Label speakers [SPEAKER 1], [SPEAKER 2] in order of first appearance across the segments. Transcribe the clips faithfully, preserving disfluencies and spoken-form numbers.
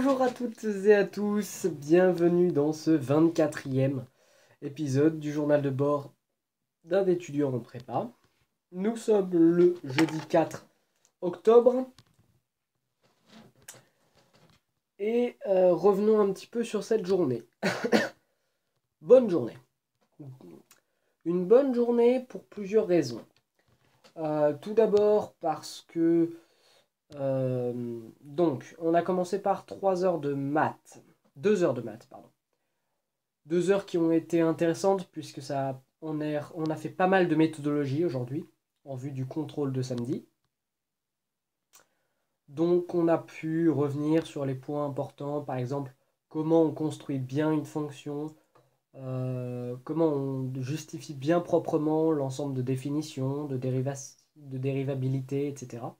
[SPEAKER 1] Bonjour à toutes et à tous, bienvenue dans ce vingt-quatrième épisode du journal de bord d'un étudiant en prépa. Nous sommes le jeudi quatre octobre et euh, revenons un petit peu sur cette journée. Bonne journée. Une bonne journée pour plusieurs raisons. Euh, tout d'abord parce que euh, donc on a commencé par trois heures de maths, deux heures de maths pardon. Deux heures qui ont été intéressantes puisque ça, on, est, on a fait pas mal de méthodologie aujourd'hui en vue du contrôle de samedi. Donc on a pu revenir sur les points importants, par exemple comment on construit bien une fonction, euh, comment on justifie bien proprement l'ensemble de définitions, de, dériva- de dérivabilité, et cetera.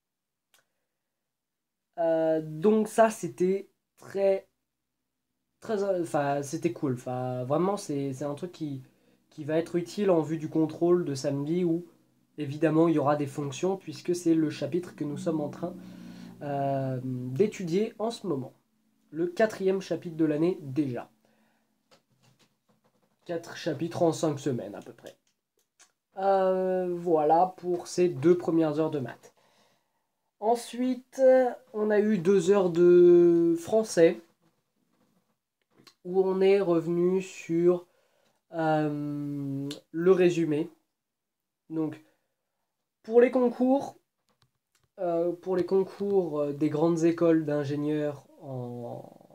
[SPEAKER 1] Euh, donc ça c'était très très enfin c'était cool, enfin vraiment c'est c'est un truc qui qui va être utile en vue du contrôle de samedi où évidemment il y aura des fonctions puisque c'est le chapitre que nous sommes en train euh, d'étudier en ce moment, le quatrième chapitre de l'année déjà. Quatre chapitres en cinq semaines à peu près. Euh, voilà pour ces deux premières heures de maths. Ensuite, on a eu deux heures de français où on est revenu sur euh, le résumé. Donc, pour les concours, euh, pour les concours euh, des grandes écoles d'ingénieurs en,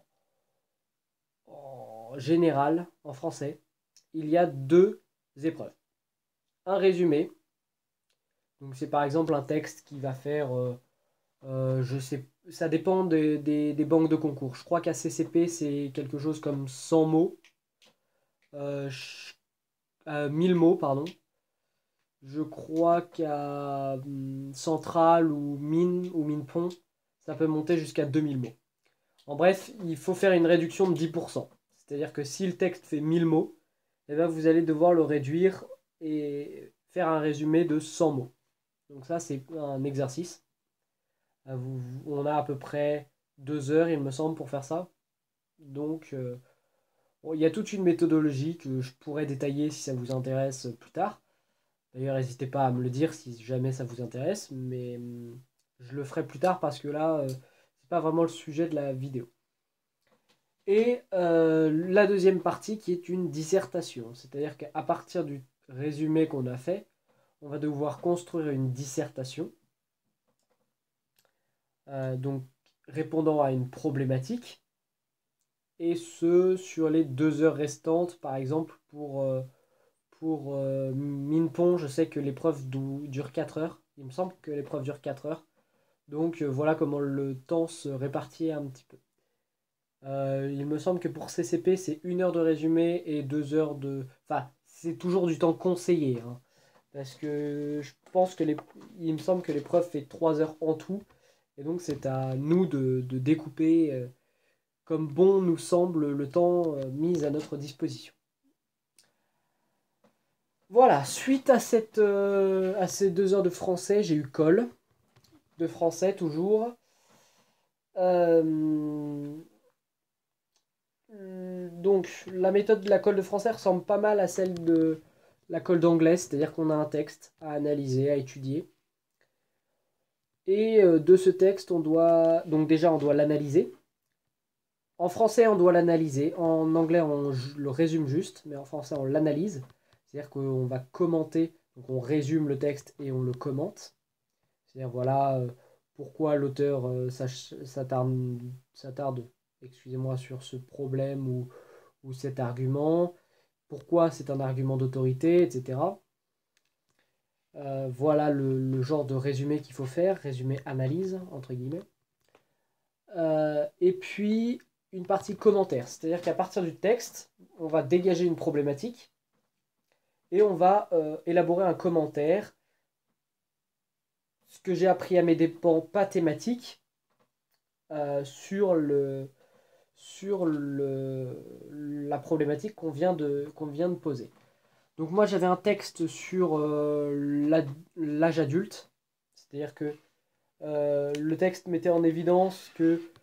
[SPEAKER 1] en général, en français, il y a deux épreuves. Un résumé, donc c'est par exemple un texte qui va faire, euh, euh, je sais, ça dépend des, des, des banques de concours. Je crois qu'à C C P c'est quelque chose comme cent mots, euh, euh, mille mots, pardon. Je crois qu'à hum, Centrale ou Mine ou Minepont, ça peut monter jusqu'à deux mille mots. En bref, il faut faire une réduction de dix pour cent. C'est-à-dire que si le texte fait mille mots, eh ben vous allez devoir le réduire et faire un résumé de cent mots. Donc ça, c'est un exercice. Euh, On a à peu près deux heures, il me semble, pour faire ça. Donc, euh, bon, il y a toute une méthodologie que je pourrais détailler si ça vous intéresse plus tard. D'ailleurs, n'hésitez pas à me le dire si jamais ça vous intéresse, mais hum, je le ferai plus tard parce que là, euh, c'est pas vraiment le sujet de la vidéo. Et euh, la deuxième partie qui est une dissertation, c'est-à-dire qu'à partir du résumé qu'on a fait, on va devoir construire une dissertation, euh, donc répondant à une problématique, et ce sur les deux heures restantes, par exemple pour euh, Pour euh, Minpon, je sais que l'épreuve dou- dure quatre heures. Il me semble que l'épreuve dure quatre heures. Donc euh, voilà comment le temps se répartit un petit peu. Euh, il me semble que pour C C P, c'est une heure de résumé et deux heures de... Enfin, c'est toujours du temps conseillé, hein. Parce que je pense que les... il me semble que l'épreuve fait trois heures en tout. Et donc c'est à nous de, de découper euh, comme bon nous semble le temps euh, mis à notre disposition. Voilà, suite à, cette, euh, à ces deux heures de français, j'ai eu colle, de français toujours. Euh, donc, la méthode de la colle de français ressemble pas mal à celle de la colle d'anglais, c'est-à-dire qu'on a un texte à analyser, à étudier. Et euh, de ce texte, on doit, donc déjà, on doit l'analyser. En français, on doit l'analyser. En anglais, on le résume juste, mais en français, on l'analyse. C'est-à-dire qu'on va commenter, donc on résume le texte et on le commente. C'est-à-dire, voilà, euh, pourquoi l'auteur euh, s'attarde, s'attarde, excusez-moi, sur ce problème ou, ou cet argument, pourquoi c'est un argument d'autorité, et cetera. Euh, voilà le, le genre de résumé qu'il faut faire, résumé analyse, entre guillemets. Euh, et puis, une partie commentaire, c'est-à-dire qu'à partir du texte, on va dégager une problématique et on va euh, élaborer un commentaire. Ce que j'ai appris à mes dépens, pas thématique, euh, sur, le, sur le, la problématique qu'on vient, de, qu'on vient de poser. Donc moi j'avais un texte sur euh, l'âge adulte, c'est-à-dire que euh, le texte mettait en évidence que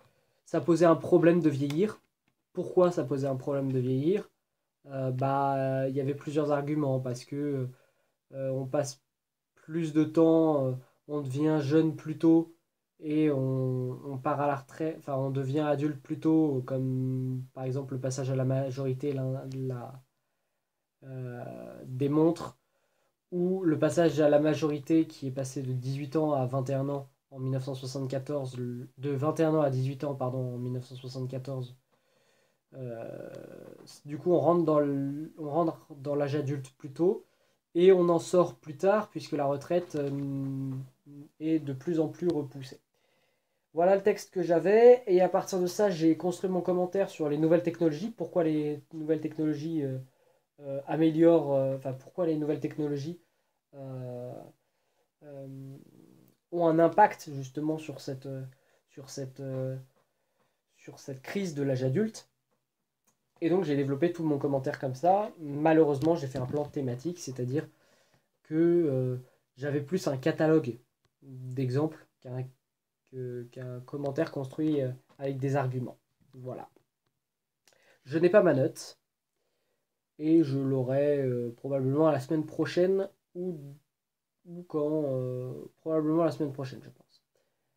[SPEAKER 1] ça posait un problème de vieillir. Pourquoi ça posait un problème de vieillir? Euh, bah, il y avait plusieurs arguments parce que euh, on passe plus de temps, euh, on devient jeune plus tôt et on, on part à la retraite, enfin on devient adulte plus tôt, comme par exemple le passage à la majorité la, la, euh, démontre, ou le passage à la majorité qui est passé de dix-huit ans à vingt et un ans en mille neuf cent soixante-quatorze, de vingt et un ans à dix-huit ans pardon, en mille neuf cent soixante-quatorze. Euh, du coup, on rentre dans le- on rentre dans l'âge adulte plus tôt et on en sort plus tard puisque la retraite euh, est de plus en plus repoussée. Voilà le texte que j'avais et à partir de ça, j'ai construit mon commentaire sur les nouvelles technologies. Pourquoi les nouvelles technologies euh, euh, améliorent, euh, enfin pourquoi les nouvelles technologies euh, euh, ont un impact justement sur cette, euh, sur cette, euh, sur cette crise de l'âge adulte. Et donc j'ai développé tout mon commentaire comme ça. Malheureusement, j'ai fait un plan thématique, c'est-à-dire que euh, j'avais plus un catalogue d'exemples qu'un que- qu'un commentaire construit euh, avec des arguments. Voilà. Je n'ai pas ma note et je l'aurai euh, probablement la semaine prochaine ou, ou quand euh, probablement la semaine prochaine, je pense.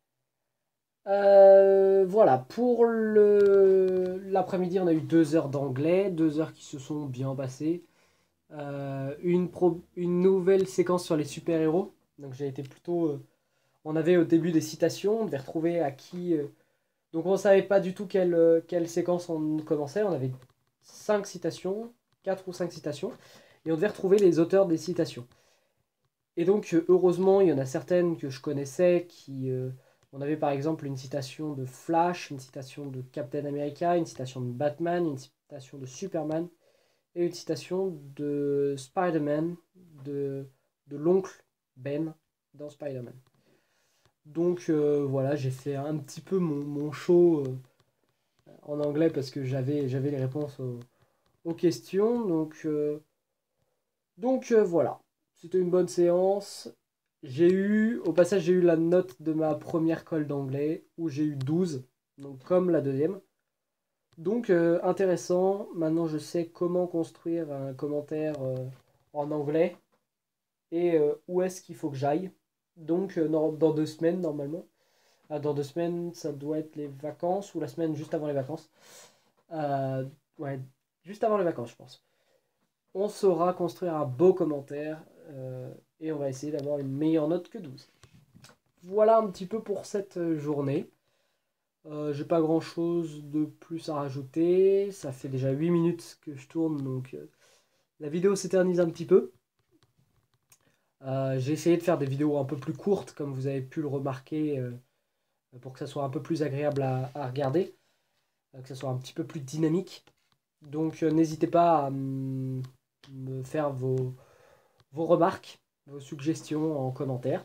[SPEAKER 1] Euh, voilà, pour le l'après-midi, on a eu deux heures d'anglais, deux heures qui se sont bien passées. Euh, une, pro- une nouvelle séquence sur les super-héros. Donc j'ai été plutôt... euh, on avait au début des citations, on devait retrouver à qui... euh, donc on ne savait pas du tout quelle, euh, quelle séquence on commençait. On avait cinq citations, quatre ou cinq citations, et on devait retrouver les auteurs des citations. Et donc euh, heureusement, il y en a certaines que je connaissais qui... euh, on avait par exemple une citation de Flash, une citation de Captain America, une citation de Batman, une citation de Superman, et une citation de Spider-Man, de, de l'oncle Ben dans Spider-Man. Donc euh, voilà, j'ai fait un petit peu mon, mon show euh, en anglais parce que j'avais, j'avais les réponses aux, aux questions. Donc, euh, donc euh, voilà, c'était une bonne séance. J'ai eu, au passage, j'ai eu la note de ma première colle d'anglais où j'ai eu douze, donc comme la deuxième. Donc euh, intéressant, maintenant je sais comment construire un commentaire euh, en anglais et euh, où est-ce qu'il faut que j'aille. Donc euh, dans, dans deux semaines normalement. Ah, dans deux semaines, ça doit être les vacances ou la semaine juste avant les vacances. Euh, ouais, juste avant les vacances, je pense. On saura construire un beau commentaire euh, et on va essayer d'avoir une meilleure note que douze. Voilà un petit peu pour cette euh, journée. Euh, j'ai pas grand chose de plus à rajouter. Ça fait déjà huit minutes que je tourne, donc euh, la vidéo s'éternise un petit peu. Euh, j'ai essayé de faire des vidéos un peu plus courtes, comme vous avez pu le remarquer, euh, pour que ça soit un peu plus agréable à, à regarder, euh, que ça soit un petit peu plus dynamique. Donc euh, n'hésitez pas à me faire vos, vos remarques, vos suggestions en commentaire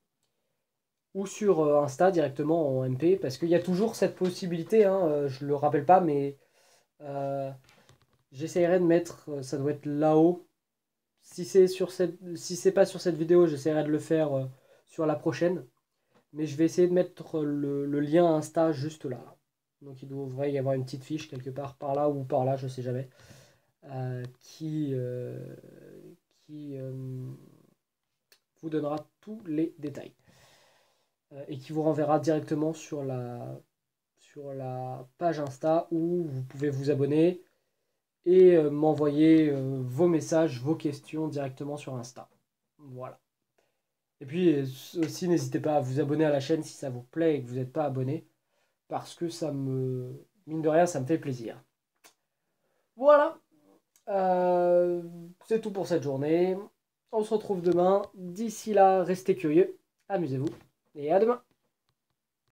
[SPEAKER 1] ou sur euh, Insta directement en M P, parce qu'il y a toujours cette possibilité, hein, euh, je le rappelle pas, mais euh, j'essaierai de mettre, euh, ça doit être là-haut. Si c'est sur cette, si c'est pas sur cette vidéo, j'essaierai de le faire euh, sur la prochaine. Mais je vais essayer de mettre le, le lien Insta juste là. Donc il devrait y avoir une petite fiche quelque part par là ou par là, je sais jamais, euh, qui, euh, qui euh, vous donnera tous les détails. Euh, et qui vous renverra directement sur la, sur la page Insta où vous pouvez vous abonner et euh, m'envoyer euh, vos messages, vos questions directement sur Insta. Voilà. Et puis euh, aussi, n'hésitez pas à vous abonner à la chaîne si ça vous plaît et que vous n'êtes pas abonné, parce que ça me, mine de rien, ça me fait plaisir. Voilà. Euh, c'est tout pour cette journée. On se retrouve demain. D'ici là, restez curieux, amusez-vous et à demain.